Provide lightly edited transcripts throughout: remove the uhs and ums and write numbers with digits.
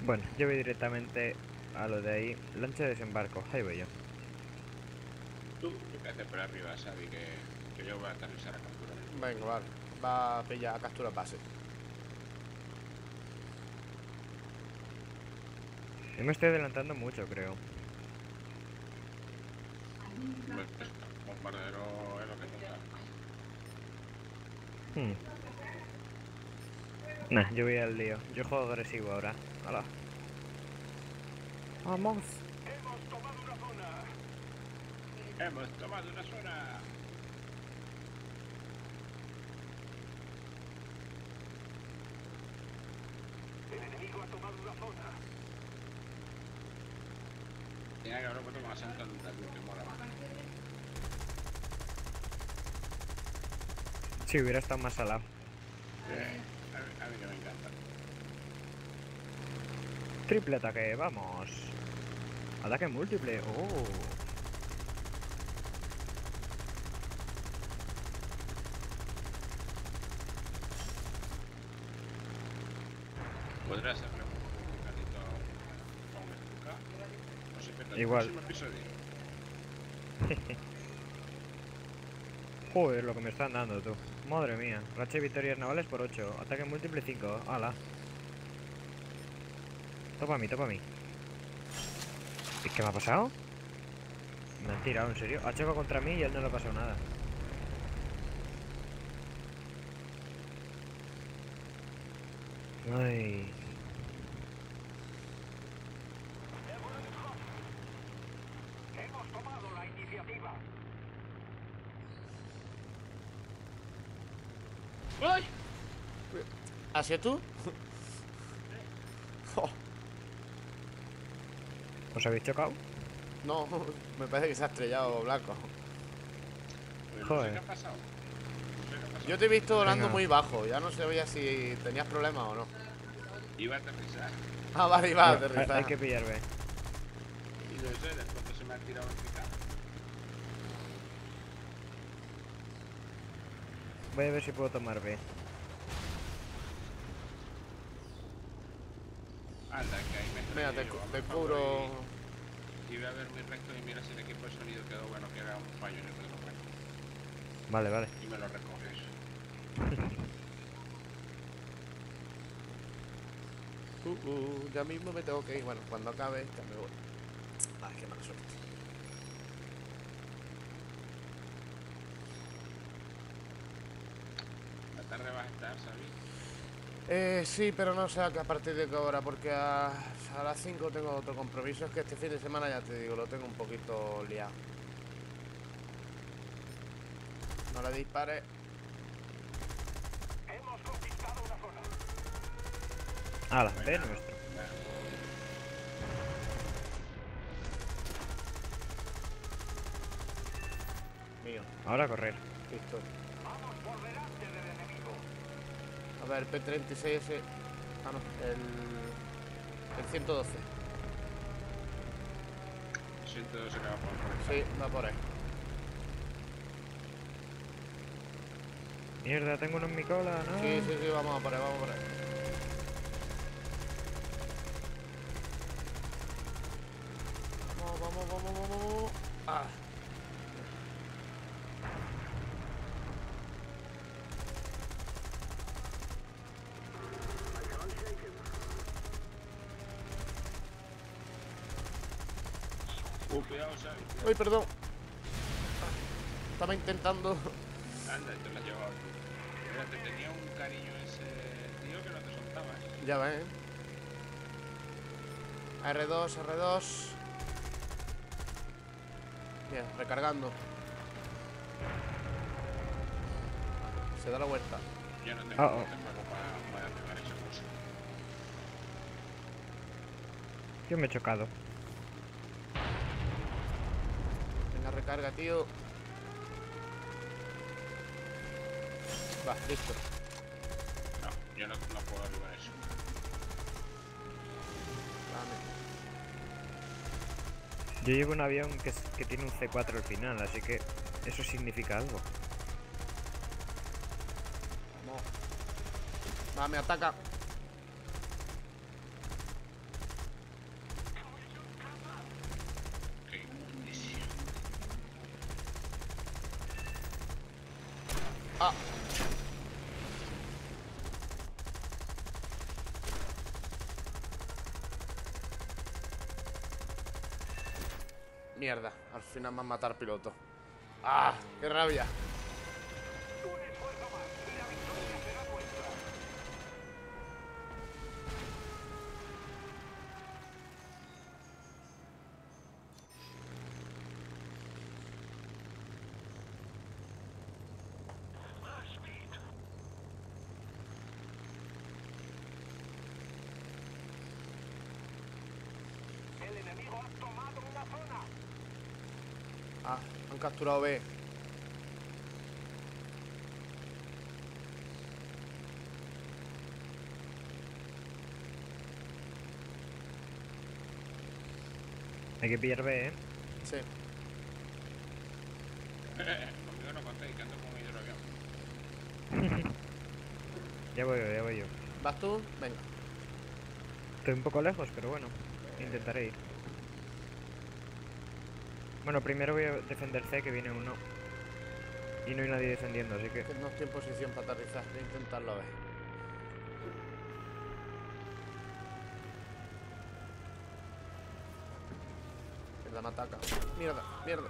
Bueno, yo voy directamente a lo de ahí. Lancha de desembarco. Ahí voy yo. Tú, yo qué haces por arriba, Sabi, que yo voy a aterrizar a capturar. Venga, vale. Va a pillar a captura base. Yo me estoy adelantando mucho, creo. Bombardero es lo que toca. Hmm. Nah, yo voy al lío. Yo juego agresivo ahora. ¡Hala! ¡Vamos! Hemos tomado una zona. Tenía que haberlo puesto con acento educativo, que mola más. Si hubiera estado más al lado. A mí que me encanta. Triple ataque, vamos. Ataque múltiple. Oh. ¿Podría hacerle un gatito a un estuca? No sé, pero el Igual. próximo episodio. Joder, lo que me están dando, tú. Madre mía. Racha de victorias navales por 8. Ataque múltiple 5. ¡Hala! Topa a mí, topa a mí. ¿Y qué me ha pasado? Me han tirado, en serio. Ha chocado contra mí y a él no le ha pasado nada. Ay. ¡Ay! ¿Hacia tú? Oh, ¿Os habéis chocado? no, me parece que se ha estrellado Blanco. Pues no sé Joder. qué ha pasado. No sé qué ha pasado. Yo te he visto volando Venga. muy bajo. Ya no sabía si tenías problemas o no. Iba a aterrizar. Ah, vale, iba a Bueno, aterrizar. hay que pillarme. Y no sé, de pronto se me ha tirado en picado. Voy a ver si puedo tomar B. Anda, que ahí me Mira, estrellé te, yo, a te mi favor, cubro. y voy a ver mi recto y mira si el equipo de sonido quedó bueno, que haga un fallo en el reloj. Vale, vale. Y me lo recoges. Ya mismo me tengo que ir. Bueno, cuando acabe, ya me voy. Ay, qué mala suerte. La tarde vas a estar, ¿sabes? Sí, pero no sé a partir de qué hora, porque a las 5 tengo otro compromiso. Es que este fin de semana, ya te digo, lo tengo un poquito liado. No le dispares. ¡Hala! B nuestro. Mío, Ahora a correr. listo. A ver, P36S. Ah, no, el 112. Siento se me va por Sí, va por ahí. Mierda, tengo uno en mi cola, ¿no? Sí, sí, sí, vamos a por ahí, vamos por ahí. Vamos, vamos, vamos, vamos, vamos. Ah. cuidado, ¿sabes? Uy, perdón. Estaba intentando. Anda, te lo has llevado tú. Mira, te tenía un cariño ese tío que no te soltaba, ¿eh? Ya ven. R2, R2. Bien, recargando. Se da la vuelta. Yo no tengo Oh, oh. este juego para pegar esa cosa. Yo me he chocado. Venga, recarga, tío. Va, listo. No, yo no puedo arribar eso. Dame. Yo llevo un avión que tiene un C4 al final, así que eso significa algo. Vamos. Va, me ataca. Ah. Mierda, al final me han matado al piloto. ¡Ah! ¡Qué rabia! Ah, han capturado B. Hay que pillar B, ¿eh? Sí. Conmigo no contéis, que ando con mi hidroavión. Ya voy yo. ¿Vas tú? Venga. Estoy un poco lejos, pero bueno, intentaré ir. Bueno, primero voy a defender C, que viene uno. Y no hay nadie defendiendo, así que... Que no estoy en posición para aterrizar. Voy a intentarlo a ver. Mierda, me ataca. Mierda, mierda.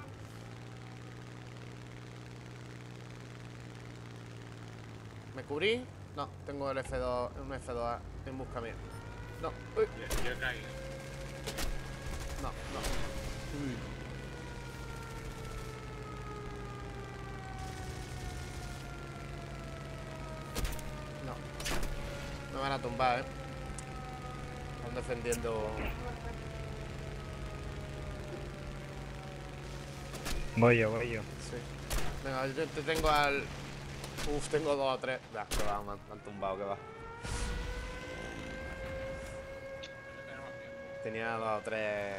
¿Me cubrí? No, tengo el F2, un F2A en busca mía. No, uy, Yo he caído. no, no. Uy. No. Me van a tumbar, Están defendiendo. Voy yo. Sí. Venga, yo te tengo al. Uf, tengo 2 o 3. Ya, que va, me han tumbado, que va. No tenemos tiempo. Tenía 2 o 3.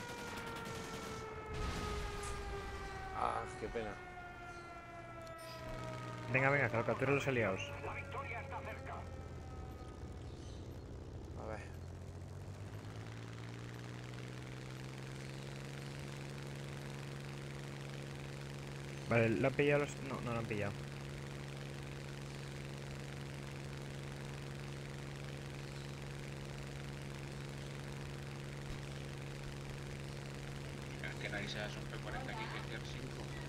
Ah, qué pena. Venga, que captura los aliados. A ver. Vale, ¿lo han pillado los...? No, no lo han pillado. Es que nadie se da un P40 aquí, que es tier 5.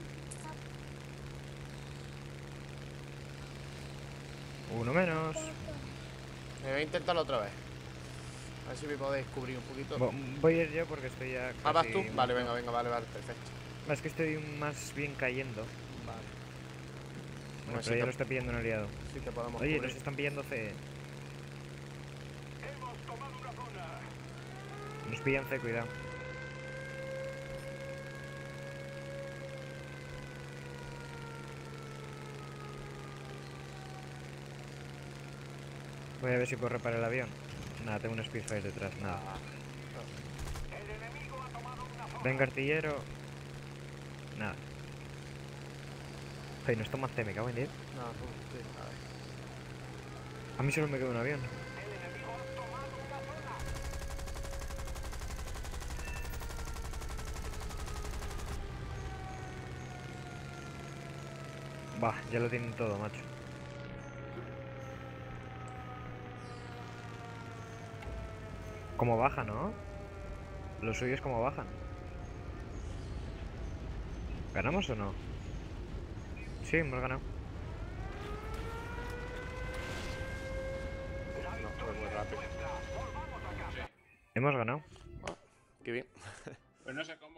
Uno menos. Voy a intentarlo otra vez. A ver si me podéis cubrir un poquito. Voy a ir yo porque estoy ya Ah, ¿vas casi tú? Vale, muerto. venga, vale, perfecto. Es que estoy más bien cayendo. Vale. Bueno, Así pero ya que- lo está pillando un aliado. Sí que podemos Oye, cubrir. nos están pillando C. Nos pillan C, cuidado. Voy a ver si puedo reparar el avión. Nada, tengo un Spitfire detrás, nada. Venga, artillero. Nada. Hey, nos toma C, me cago en 10. No, sí, a ver. A mí solo me queda un avión. Bah, ya lo tienen todo, macho. Como baja, ¿no? Lo suyo es como bajan. ¿Ganamos o no? Sí, hemos ganado. No, fue muy rápido. Sí. Hemos ganado. Qué bien. Pues no sé cómo.